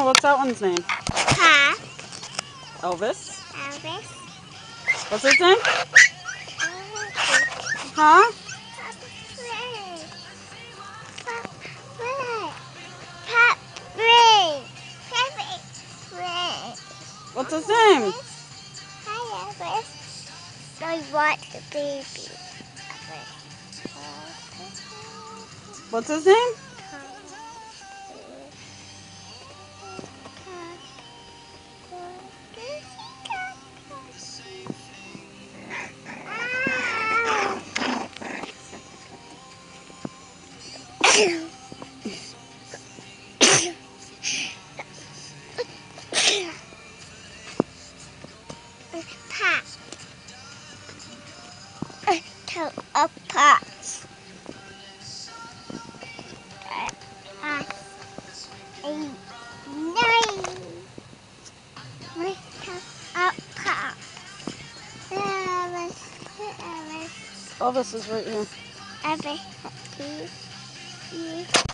Oh, what's that one's name? Pa. Elvis. Elvis. What's his name? Huh? What's his name? Hi, Elvis. I want the baby. What's his name? Pot. A pot. Elvis is right here. Elvis, please.